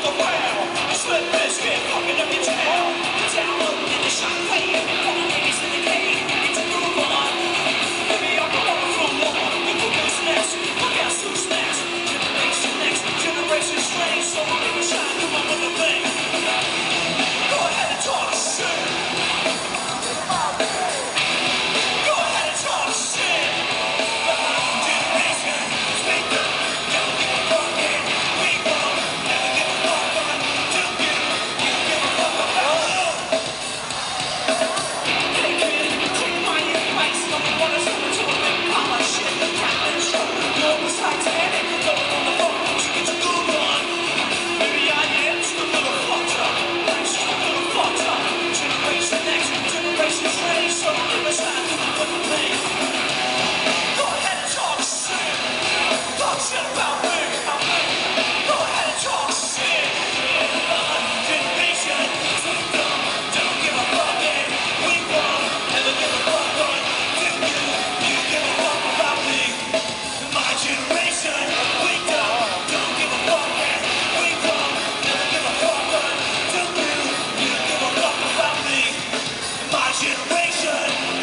around. It's Limp Bizkit fucking up your town. Down up in the champagne, all the ladies in the cave. It's a groove on. Baby, I'm the one from one. You look who's next, look out who's next. Generation next, generation strange. So I'll give a shot, come on with the thing. Go ahead and talk shit. Go ahead and talk shit. Generation, speak up. Don't give a fuck, man. We won't never give a fuck on. Do you? You give a fuck about us. Hey kid, take my advice. I'm the one that's coming to a big pile of shit. The captain's show. You're always Titanic. Going on the phone, so get your groove on. Maybe I am just a little fucked up. Just a little fucked up. Generation next, generation strange. So give a shot, come on with the thing. Go ahead and talk shit. Talk shit about me. Go ahead and talk shit. Generation, so dumb. Don't give a fuck, man. We won't never give a fuck on. Do you? You give a fuck about me. My generation, we don't give a fuck, man. We won't never give a fuck on. Do you? You give a fuck about me. My generation.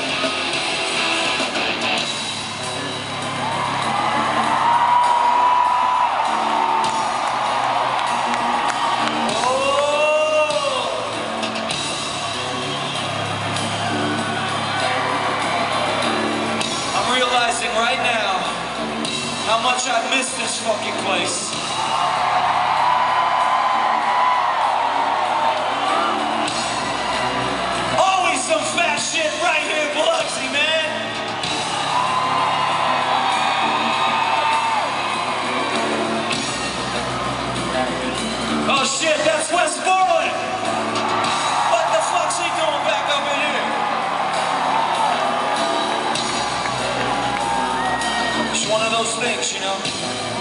I'm realizing right now how much I miss this fucking place. Always some fat shit right here in Biloxi, man. Oh shit, that's Westmoreland. What the fuck's he doing back up in here? It's one of those things, you know.